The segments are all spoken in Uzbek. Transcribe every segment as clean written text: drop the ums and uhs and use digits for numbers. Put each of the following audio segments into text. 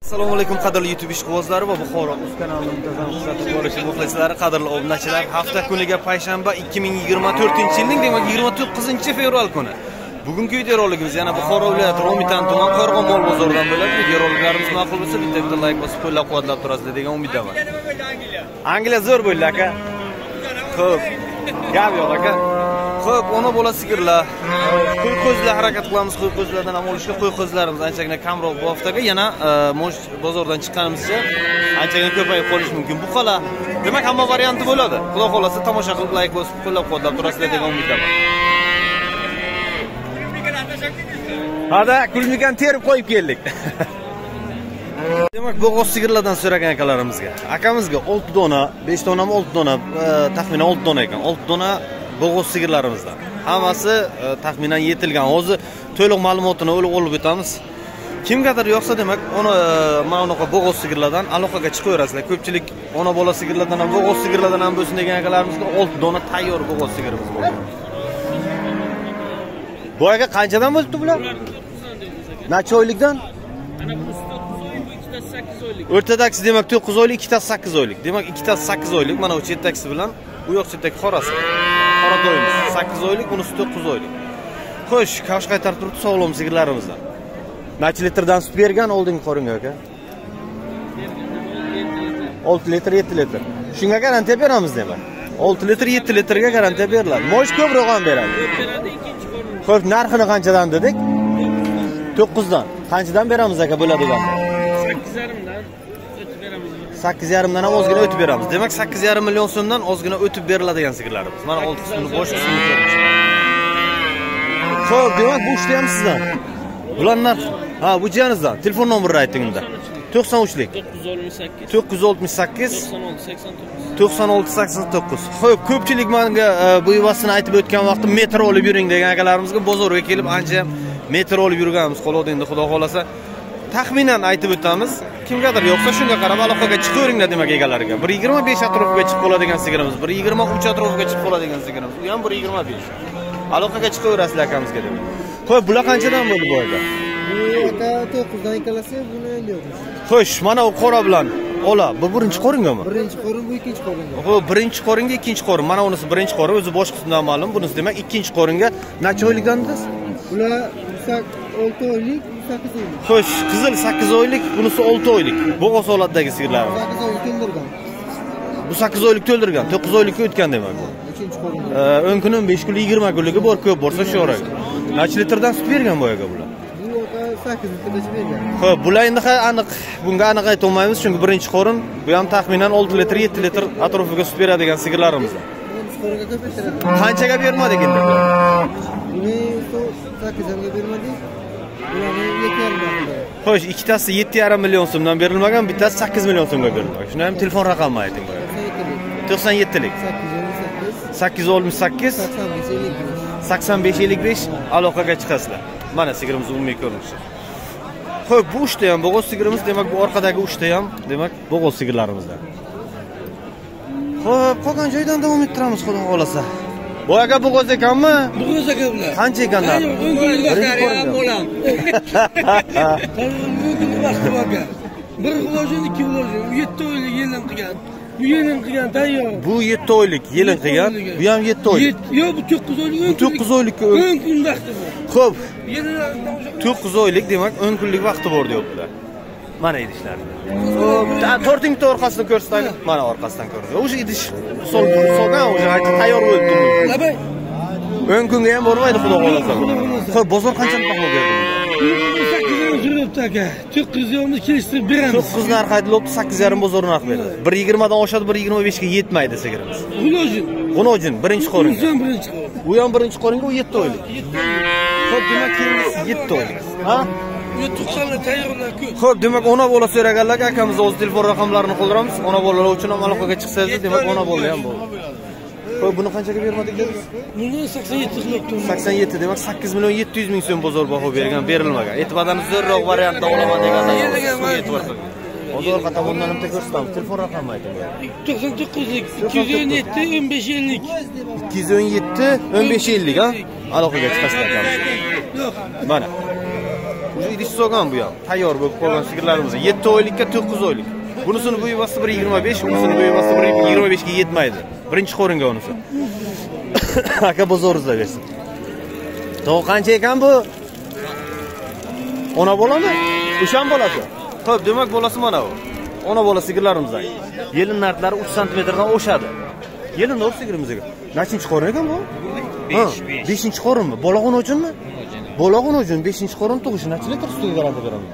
Assalomu alaykum qadrli YouTube ishqibozlari va Buxoro Uz kanalining muntazam kuzatib boruvchi muxlislari, qadrli obunachilar. Hafta kuniga payshanba 2024-yilning demak 29-fevral kuni. Bugungi videoroligimiz yana Buxoro viloyati Romitan tuman Qo'rg'on mol bozoridan bo'ladi. Videoroliklarimiz ma'qul bo'lsa, bitta like bosib qo'llab-quvvatlab turasiz degan umiddaman. Angliya zo'r bo'ldi aka. Xo'p. Gap yo'q aka. Xo'p, ona bola sigirlar. Qo'y qo'zlar harakat qilamiz, qo'y qo'zlardan ham olishga. Qo'y qo'zlarimiz anchagina kamroq bu haftaga yana mo'sh bozordan chiqqanimizcha anchagina ko'payib qolishi mumkin. Bu qala. Demak, hamma varianti bo'ladi. Xudo xolasa tomosha qilib like bosib qo'llab-quvvatlab turasiz degan umiddaman. Hada, kulmigan terib qo'yib keldik. Demak, bo'g'oz sigirlardan so'ragan akalarimizga. Akamizga 6 dona, 5 donami 6 dona, taxminan 6 dona ekan. 6 dona bo'g'oz sigirlarimizdan. Hammasi taxminan yetilgan. Hozir to'liq ma'lumotini olib o'tamiz. Kimgadir yo'qsa, demak, mana unaqa bo'g'oz sigirlardan aloqaga chiqaverasizlar. Ko'pchilik ona bola sigirlardan ham, bo'g'oz sigirlardan ham bo'lsin degan akalarimizga 6 dona tayyor bo'g'oz sigirimiz bor. Bu aka qanchadan bo'libdi bular? Necha oylikdan? Ana bunisi 9 oylik, bu ikkitasi 8 oylik. O'rtadagisi demak 9 oylik, ikkitasi 8 oylik. Demak, ikkitasi 8 oylik. Mana bu chetdagisi bilan bu yoq chetdagi qorasi. Qora doyimiz 8 oylik, bunisi 9 oylik. Xo'sh, kavsh qaytarib turibdi sog'lom sigirlarimizdan. Necha litrdan sut bergan oldingi qo'ringa aka? 6 litr, 7 litr. Shunga garantiya beramiz demak. 6 litr, 7 litrga garantiya beriladi. Mo'sh ko'proq ham beradi. Beradi ikkinchi qo'rin. Xo'p, narxini qanchadan dedik? 9 dan. Qanchadan beramiz aka bo'ladigan? 8,5 dan o'tib beramiz. 8,5 dan ham ozgina o'tib beramiz. Demak, 8,5 million so'mdan ozgina o'tib beriladigan sigirlarimiz. Mana 6 qismini bosh qismini ko'ramiz. Xo'p, demak, bu ishda ham sizdan. Bular narx. Ha, bu jiyanizdan. Telefon nomerini ayting unda. 93lik. 968 968 96 89. 9689. Xo'p, ko'pchilik menga bu yuvasini aytib o'tgan vaqtda metr olib yuring degan akalarimizga bozorga kelib ancha metr olib yurganmiz. Qoladi endi xudo xolasa. Taxminan aytib o'tamiz. Kimgadir yo'qsa shunga qarab aloqaga chiqaveringlar demak egalariga. 1.25 atrofiga chiqib qoladigan sigirimiz, 1.23 atrofiga chiqib qoladigan sigirimiz. U ham 1.25. Aloqaga chiqaverasizlar akamizga demak. Xo'p, bular qanchadan bo'ldi bu aka? Bu aka 9 dan ekalasa, buni endi yo'q. Xo'sh, mana u qora bilan ola. Bu birinchi qo'ringami? Birinchi qo'rin, bu ikkinchi qo'ringa. Xo'p, birinchi qo'ringa, ikkinchi qo'rin. Mana unisi birinchi qo'rin, o'zi bosh qismidan ma'lum. Bunisi demak ikkinchi qo'ringa. Necha oylikdan dedingiz? Bular 6 oylik, 8 oylik. Xo'sh, qizil 8 oylik, bunisi 6 oylik. Bo'g'oz holatdagi sigirlar. 8 oylik to'ldirgan. Bu 8 oylik to'ldirgan, 9 oylikka o'tgan demak bu. Ikkinchi qo'rin. 10 kun, 15 kun, 20 kunligi bor, ko'p bo'lsa shu oraga. Necha litrdan sut bergan bu aka bular? Bu aka 8 litrgacha bergan. Xo'p, bular endi aniq, bunga aniq ayta olmaymiz, chunki birinchi qo'rin, bu ham taxminan 6 litr, 7 litr atrofiga sut beradigan sigirlarimiz. Birinchi qo'ringa ko'paytiradi. Qanchaga bermadik endi? Buni 8 ga bermadik. Bularni 7,5 Xo'sh, ikkitasi 7,5 million so'mdan berilmagan, bittasi 8 million so'mga berilgan. Shuni ham telefon raqamini ayting. 97lik. 868 85 55 aloqaga chiqasizlar. Mana sigirimiz umumiy ko'rinishi. Xo'p, bu uchta ham bo'g'oz sigirimiz, demak bu orqadagi uchta ham, demak bo'g'oz sigirlarimizdan. Xo'p, qolgan joydan davom ettiramiz xudo xolasa. Bu aka bo'g'oz ekanmi? Bo'g'oz aka bular. Qancha ekanlar? Bo'lam. Bugungi vaqti aka. Bir xilojin, ikki xilojin. 7 oylik yelin qilgan. Bu yelin qilgan tayyor. Bu 7 oylik yelin qilgan, bu ham 7 oylik. Yo'q, bu 9 oylik. Bu 9 oylikka 10 kun vaqti bor. Xo'p, Yelin 9 oylik demak 10 kunlik vaqti bor deyaptilar. Mana idishlar. Xo'p, tortingni orqasini ko'rsataylik. Mana orqasidan ko'rasiz. O'sha idish solgan, o'sha tayyor bo'lib turibdi. Abay. 10 kunga ham bormaydi xudo xolasa. Xo'p, bozor qanchalik baho berdi? 8 aka. 9 yo'lni kelishtirib beramiz. 9 narx aytilibdi, 8,5 bozor narx beradi. 1.20 dan oshadi, 1.25 ga yetmaydi sigirimiz. G'unojin birinchi qo'rin. Bu ham birinchi qo'ringa, u 7 oylik. Xo'p, demak keyingisi 7 oylik. Ha? Bu 90 tayyorlar ko'p. Xo'p, demak ona bola so'raganlarga akamiz o'z telefon raqamlarini qoldiramiz. Ona bolalar uchun ham aloqaga chiqsangiz, demak ona bola ham bo'ladi. Xo'p, buni qanchaga bermadik dedingiz? Buni 87 qilibdi. 87 demak 8 million 700 ming so'm bozor baho bergan, berilmagan. E'tibordan zo'rroq variantda olaman deganlar. Hozir orqa tomondan ham ko'rsatamiz. Telefon raqamini ayting. 99lik 217 15 50. 217 15 50 ha? Aloqaga chiqasizlar. Yo'q. Mana. Уже idish so'gan bu ham. Tayyor bo'lib qolgan sigirlarimiz. 7 oylikka 9 oylik. Bunisini bu yuvasi 1.25, unisini bu yuvasi 1.25 ga yetmaydi. Birinchi qo'ringa unisi. Aka bozoringizda bersin. To'q qancha ekan bu? Ona bolami? O'shan bolasi. Xo'p, demak bolasi mana bu. Ona bola sigirlarimizdan. Yelin narxlari 3 sm dan oshadi. Yelin nor sigirimizga. Nechinchi qo'rin ekan bu? 5-chi qo'rinmi? Bolag'un uchunmi? Bolag'un uchun 5-chi qo'rin tug'ishi necha litr sutiga garantiya beramiz?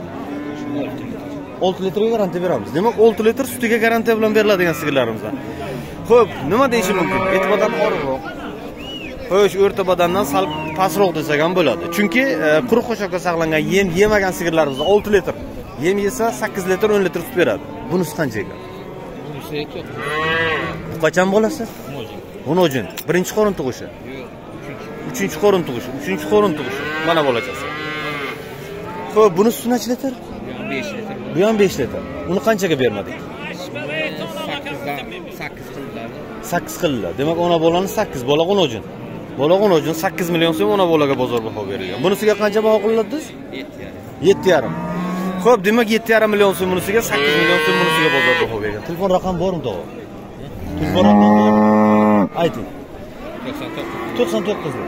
6 litrga garantiya beramiz. Demak 6 litr sutiga garantiya bilan beriladigan sigirlarimizdan. Xo'p, nima deyishim mumkin? E'tibordan oriqroq. Xo'sh, o'rta badandan sal pastroq desak ham bo'ladi. Chunki quruq qo'shakka saqlangan yem yemagan sigirlarimizda 6 litr, yem yesa 8 litr, 10 litr sut beradi. Bunisi qancha ekan? Bunisi ekan. Bu qachon bo'lasi? Bunojin. Birinchi qo'rin tug'ishi. Uchinchi qo'rin tug'ishi, uchinchi qo'rin tug'ishi. Mana bo'lachasi. Xo'p, bunisi suti necha litr? 5 litr. Bu ham 5 litr. Uni qanchaga bermadik? 8 qildilar. 8 qildilar. Demak, ona bolani 8, bola o'nojin. Bola o'nojin 8 million so'm ona bolaga bozor baho berilgan. Bunisiga qancha baho qilinadi? 7,5. Xo'p, demak 7,5 million so'm bunisiga, 8 million so'm bunisiga bozor baho berilgan. Telefon raqami bormi to'g'ri? Telefon raqami bor. Ayting. 99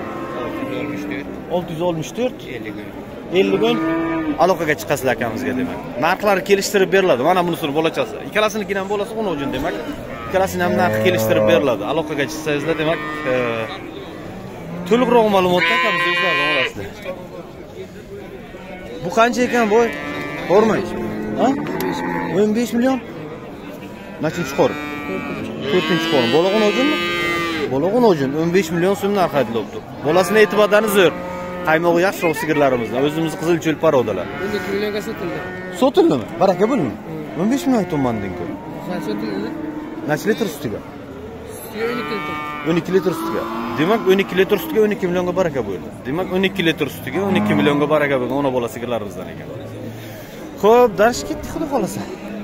664 50 kun aloqaga chiqasizlar akamizga demak. Narxlari kelishtirib beriladi. Mana bunisini bolachasi. Ikkalasinikini ham bolasi 10 o'jin demak. Ikkalasini ham narxi kelishtirib beriladi. Aloqaga chiqsangizlar demak, to'liqroq ma'lumotni akamizga o'zlaridan olasizlar. Bu qancha ekan bu? Bormay. Ha? 15 million. Nechinchi qo'rin? 4-chi qo'rin. Bolag'un o'jinmi? Bolag'un o'jin 15 million so'm narx aytilibdi. Bolasini e'tibordan zo'r. Qaymog'i yaxshiroq sigirlarimizni, o'zimiz qizil cho'l parodalar. 12 millionga sotildi. Sotildimi? Baraka bo'lsin. 15 million aytdim-ku. Sotildi. Necha litr sutiga? 12 litr. 12 litr sutiga. Demak 12 litr sutiga 12 millionga baraka bo'ldi. Demak 12 litr sutiga 12 millionga baraka bo'lgan ona bola sigirlarimizdan ekan. Xo'p, dars ketdik, xudo xolasa.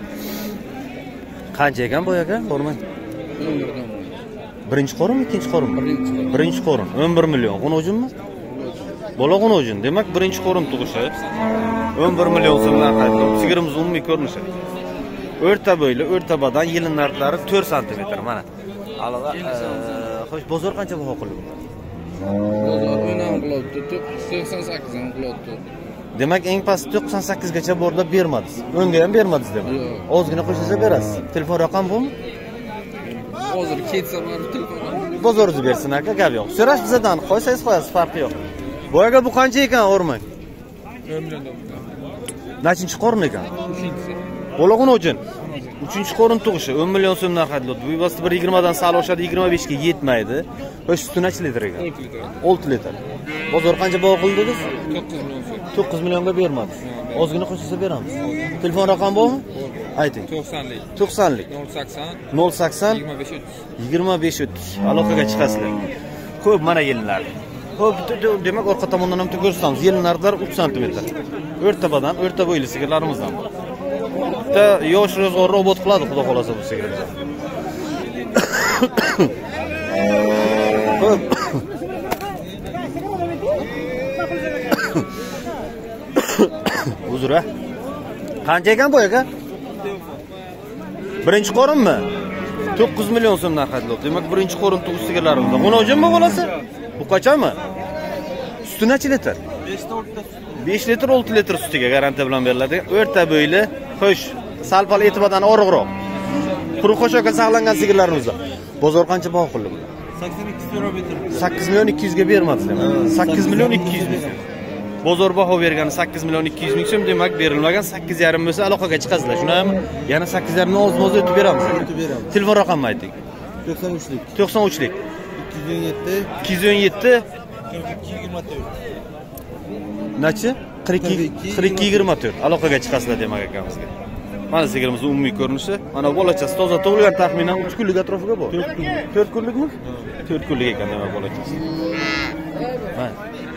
Qancha ekan bu aka? Bormang. 11 dan. Birinchi qo'rinmi, ikkinchi qo'rinmi? Birinchi qo'rin. 11 million. G'unojinmi? Bola g'unojin. Demak, birinchi qo'rin tug'ishi 11 million so'mdan qaytib. Sigirimiz umumiy ko'rinishi. O'rta bo'yli, o'rta badan, yelin narxlari 4 sm mana. Aloqa. Xo'sh, bozor qancha baho qildi? Bozor 10 ham qilibdi, 98 ham qilibdi. Demak, eng past 98 gacha borda bermadingiz. O'nga ham bermadingiz demak. Ozgina qo'shilsa berasiz. Telefon raqam bormi? Hozir ketsa borib telefon. Bozoringizni bersin aka, gap yo'q. So'rash bizdan, qo'ysangiz qo'yasiz, farqi yo'q. Bu aka bu qancha ekan, o'rmang? 10 million. Nechinchi qo'rin ekan? 3-chi. Bolag'un o'jin. 3-chi qo'rin tug'ishi 10 million so'mdan qaytiladi. Bu yuvasi 1.20 dan sal oshadi, 25 ga yetmaydi. Xo'sh, suti necha litr ekan? 6 litr. 6 litr. Bozor qancha baho qildingiz? 9 million so'm. 9 millionga bermadi. Ozgina qo'shilsa beramiz. Telefon raqami bormi? Ayting. 90lik. 90lik. 080 080 25 30. 25 30. Aloqaga chiqasizlar. Xo'p, mana yelinlar. Xo'p, demak orqa tomondan ham ko'rsatamiz. Yelinlarlar 3 sm. O'rta badan, o'rta bo'yli sigirlarimizdan bor. Bitta yosh ro'zg'or robot qiladi, xudo xolasa bu sigirimiz. Xo'p. Uzra. Qancha ekan bu aka? Birinchi qo'rinmi? 9 million so'mdan xatlab. Demak, birinchi qo'rin tug'ish sigirlarimizda. G'unojinmi bolasi? Bu qachonmi? Suti necha litr? 5 litr, 6 litr sutiga garantiya bilan beriladi. O'rta bo'yli, xo'sh, sal-pal e'tibordan oriqroq. Quruq qo'shakka saqlangan sigirlarimizda. Bozor qancha baho qildi bular? 8 million 200 ga bermadi demak. 8 million 200 ming. Bozor baho bergani 8 million 200 ming so'm, demak berilmagan 8,5 bo'lsa aloqaga chiqasizlar. Shunami? Yana 8,5 ni o'zimiz o'tib beramiz. Telefon raqamini ayting. 93lik 93lik 217 217 Nechi? 42 24. Aloqaga chiqasizlar demak akamizga. Mana sigirimiz umumiy ko'rinishi. Mana bolachasi toza tug'ilgan, taxminan 3 kunlik atrofiga bor. 4 kunlikmi? 4 kunlik ekan demak bolachasi. Mana.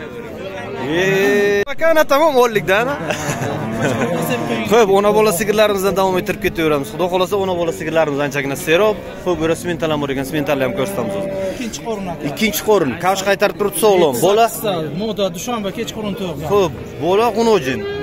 Makana tamom 10likdan. Xo'p, ona bola sigirlarimizdan davom ettirib ketaveramiz. Xudo xolasa ona bola sigirlarimiz anchagina serob. Xo'p, bu smental bor ekan, smentalni ham ko'rsatamiz o'zi. Ikkinchi qo'rin aka. Ikkinchi qo'rin, kavsh qaytarib turibdi sog'lom. Bola moda dushanba kech qo'rin to'g'ri. Xo'p, bola g'unojin.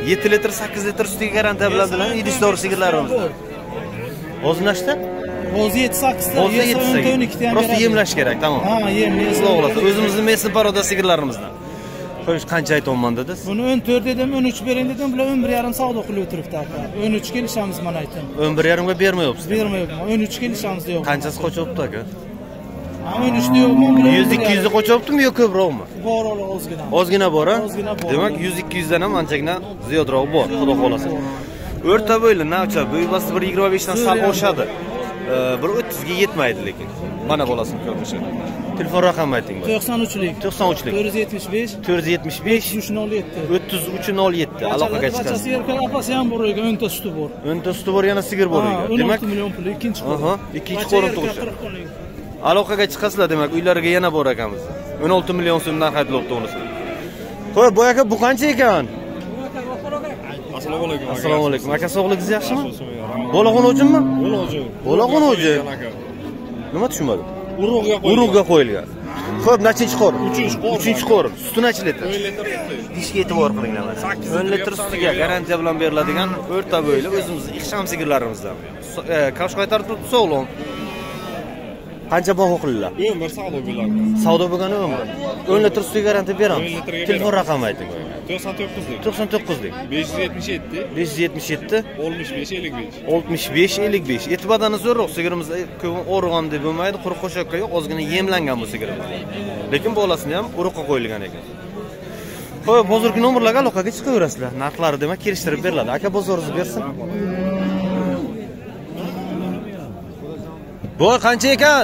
7 litr 8 litr sutiga garantiya bilan idish to'g'ri sigirlarimiz. O'zinashda? O'zi 7-8 ta, O'zi 7-8 ta. Prosta yemlash kerak, tamam. Ha, yemlash. O'g'lasi, o'zimizning mesli paroda sigirlarimizdan. Xo'sh, qancha aytayman dedingiz? Buni 14 dedim, 13 bering dedim, bular 11,5 savdo qilib o'tiribdi aka. 13 kelishamiz mana aytdim. 11,5 ga bermayapsiz. Bermayapman. 13 kelishamiz yo'q. Qanchasi qochyapti aka? 13 da yo'qmi? 100-200 ga qochyaptimi yo ko'proqmi? Bor ozgina. Ozgina bor, ha? Ozgina bor. Demak, 100-200 dan ham anchagina ziyodroq bor, xudo xolasa. O'rta bo'yli, navcha, bo'ybasi 1.25 dan sal oshadi. 1.30 ga yetmaydi lekin. Mana bolasini ko'rinishi. Telefon raqamini ayting. 93lik. 93lik. 475 475 3307. 3307. Aloqaga chiqasiz. Barchasi erkak apasi ham bor ekan, 10 ta suti bor. 10 ta suti bor, yana sigir bor ekan. Demak, 16 million pul ikkinchi qo'rim. Aha, ikkinchi qo'rim tug'ishi. Aloqaga chiqasizlar, demak, uylariga yana bor ekanmiz. 16 million so'mdan xatlabdi unisi. Qo'y, bu aka bu qancha ekan? Assalomu alaykum. Assalomu alaykum. Aka, sog'ligingiz yaxshimi? Bo'lag'on o'jinmi? Bo'lag'on o'jin. Nima tushunmadim? Urug'ga qo'yilgan. Xo'p, nechinchi qo'rim? 3-chi qo'rim. Suti necha litr? 10 litr suti. Dishga e'tibor qilinglar mana. 10 litr sutiga garantiya bilan beriladigan o'rta bo'yli o'zimizning ixcham sigirlarimizdan. Kavsh qaytarib turibdi, sog'lom. Qancha baho qilinglar? 11 savdo bo'ladi. Savdo bo'lgani 11. 10 litr sutiga garantiya beramiz. Telefon raqamini ayting. 99lik. 99lik. 577 577 65 55. 65 55. Eti badani zo'rroq, sigirimiz o'rg'on deb bo'lmaydi, quruq qo'shakka yo'q, ozgina yemlangan bu sigirimiz. Lekin bolasini ham uruqqa qo'yilgan ekan. Xo'p, bozorga nomerlarga aloqaga chiqaverasizlar. Narxlari demak kelishtirib beriladi. Aka, bozoringizni bersin. Bu qancha ekan?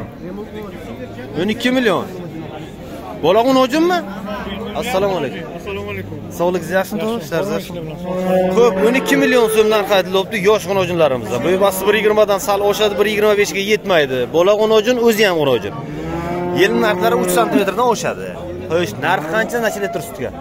12 million. Bo'lag'un o'jinmi? Assalomu alaykum. Assalomu alaykum. Sog'ligingiz yaxshimi, ishlaringiz yaxshimi? Xo'p, 12 million so'mdan qaytilibdi yoshg'in o'jinlarimizda. Bo'ybasi 1.20 dan sal oshadi, 1.25 ga yetmaydi. Bo'lag'un o'jin o'zi ham o'jin. Yil narxlari 3 sm dan oshadi. Xo'sh, narxi qancha, necha litr sutga?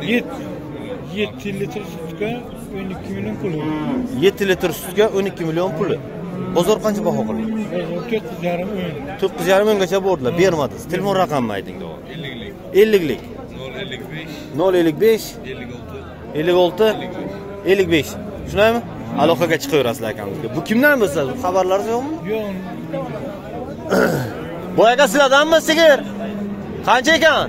7 litr sutga 12 million pul. 7 litr sutga 12 million puli. Bozor qancha baho qildi? 9,5 9,5 minggacha bordilar, bermadingiz. Telefon raqamini ayting. 50lik. 055 56 55. Shunaymi? Aloqaga chiqaverasizlar akamizga. Bu kimdan bo'lsa, xabarlaringiz yo'qmi? Yo'q. Bu aka sizlardanmi sigir? Qancha ekan?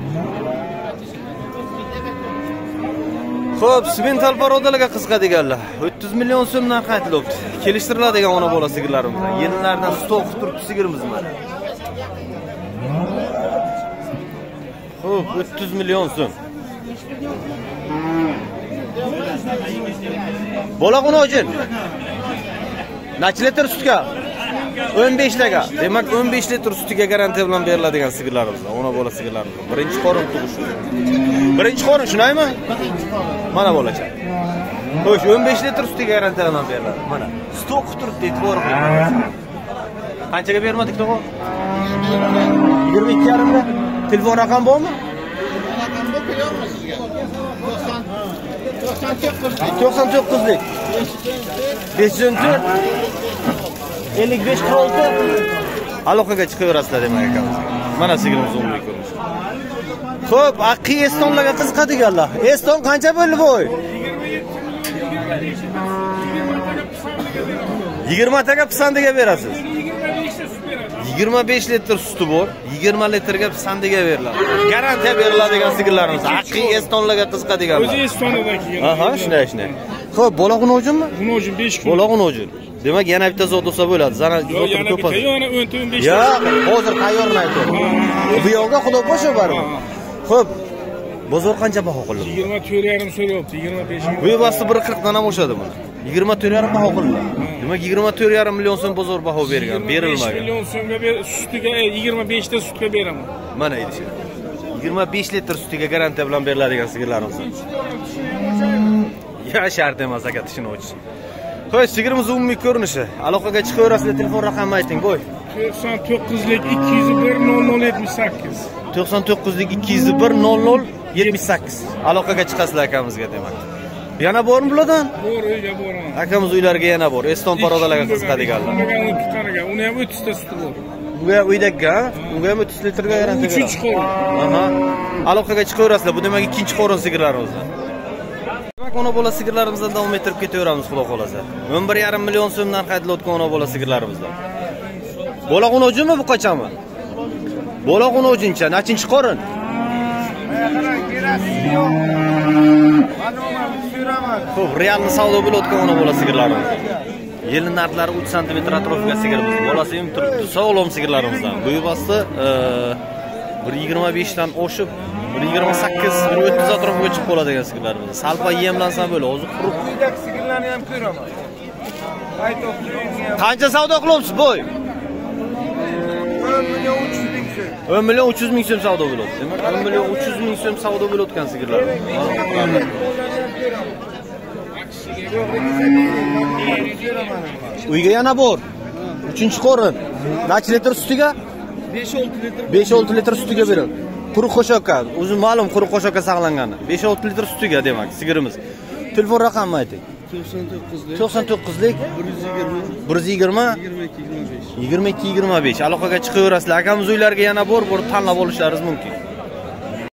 Xo'p, simental parodalarga qiziqadiganlar 30 million so'mdan qaytilibdi. Kelishtiriladigan ona bola sigirlarimiz. Yillardan stok qilib turibdi sigirimiz mana. Xo'p, 30 million so'm. Bo'lag'un o'jin. Necha litr sutga? 15 taga. Demak, 15 litr sutiga garantiya bilan beriladigan sigirlarimiz. Ona bola sigirlarimiz. Birinchi qorin tug'ishi. Birinchi qorin shunaymi? Mana bolacha. Xo'sh, 15 litr sutiga garantiya bilan beriladi. Mana. Stok qilib turibdi, e'tibor qiling. Qanchaga bermadik, to'g'ri? 22,5 da. Telefon raqam bormi? Raqam bor, beramiz sizga. 99lik. 504 55 46. Aloqaga chiqaverasizlar demak akamiz. Mana sigirimiz umumiy ko'rinishi. Xo'p, aqi estonlarga qiziqadiganlar. Eston qancha bo'ldi bo'y? 20 taga pisandiga berasiz. 25 litr suti bor, 20 litrga pisandiga beriladi. Garantiya beriladigan sigirlarimiz. Aqi estonlarga qiziqadiganlar. O'zi Estoniyadan kelgan. Aha, shunday. Xo'p, bo'lag'un o'jinmi? Buni o'jin 5 kun. Bo'lag'un o'jin. Demak, yana bitta zot bo'lsa bo'ladi. Zana Yo'q, yana bitta, yana 15. Ya, hozir tayyorni aytdim. Bu yo'lga xudo qo'sha barmi? Xo'p. Bozor qancha baho qildi? 24,5 so'rayapti, 25. Bu bosdi 1.40 dan ham oshadi buni. 24,5 baho qildi. Demak, 24,5 million so'm bozor baho bergan, berilmagan. 25 million so'mga sutiga 25 ta sutga beraman. Mana edi. 25 litr sutiga garantiya bilan beriladigan sigirlarimiz. Ya shart emas aka, tishini ochish. Xo'sh, sigirimiz umumiy ko'rinishi. Aloqaga chiqaverasizlar, telefon raqamini ayting, qo'y. 99lik 201 0078. 99lik 201 0078. Aloqaga chiqasizlar akamizga demak. Yana bormi bulardan? Bor, uyga boraman. Akamiz uylariga yana bor. Eston parodalarga qiziqadiganlar. Uni ham 30 ta suti bor. Unga uydagi, unga ham 30 litrga garantiya beradi. 3-chi qo'rin. Aha. Aloqaga chiqaverasizlar. Bu demak ikkinchi qo'rin sigirlarimizdan. Demak, ona bola sigirlarimizdan davom ettirib ketaveramiz, xudo xolasa. 11,5 million so'mdan qaytilayotgan ona bola sigirlarimizdan. Bola qo'novjimi bu qachonmi? Bola qo'novjincha, nechinchi qorin? Xo'p, realni savdo bo'layotgan ona bola sigirlarimiz. Yelni narxlari 3 sm atrofida sigirimiz. Bolasi ham turibdi, sog'lom sigirlarimizdan. Bu yubasi 1.25 dan oshib 1.28, 1.30 atrofiga chiqib qoladigan sigirlarimiz. Salpa yemlansa bo'la, o'zi quruq. Quyidagi sigirlarni ham ko'raman. Qancha savdo qilyapsiz, boy? 10 million 300 ming so'm savdo bo'ladi. Demak, 10 million 300 ming so'm savdo bo'layotgan sigirlar. Uyga yana bor. 3-qorin. Necha litr sutiga? 5-6 litr. 5-6 litr sutiga beradi. Quruq qo'shakka, o'zi ma'lum quruq qo'shakka saqlangani. 5-6 litr sutiga demak sigirimiz. Telefon raqamini ayting. 99lik 120 22 25. Aloqaga chiqaverasizlar. Akamiz uylariga yana bor, tanlab olishlaringiz mumkin.